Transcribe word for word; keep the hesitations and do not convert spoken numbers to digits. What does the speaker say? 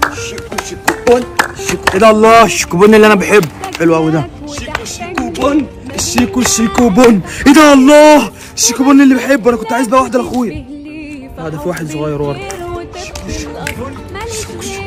شيكو شيكو بون شيكو. ايه ده الله، الشيكو بون اللي انا بحبه حلو قوي ده. شيكو شيكو بون الشيكو شيكو بون. ايه ده الله، الشيكو بون اللي بحبه. انا كنت عايز بقى واحده لاخويا. لا ده في واحد صغير ورا. شيكو شيكو بون.